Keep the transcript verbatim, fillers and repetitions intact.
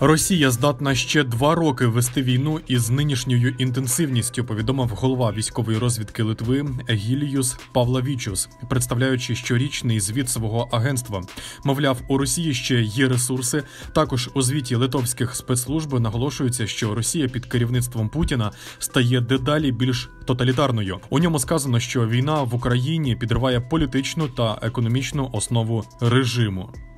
Росія здатна ще два роки вести війну із нинішньою інтенсивністю, повідомив голова військової розвідки Литви Егіліюс Павлавічус, представляючи щорічний звіт свого агентства. Мовляв, у Росії ще є ресурси. Також у звіті литовських спецслужб наголошується, що Росія під керівництвом Путіна стає дедалі більш тоталітарною. У ньому сказано, що війна в Україні підриває політичну та економічну основу режиму.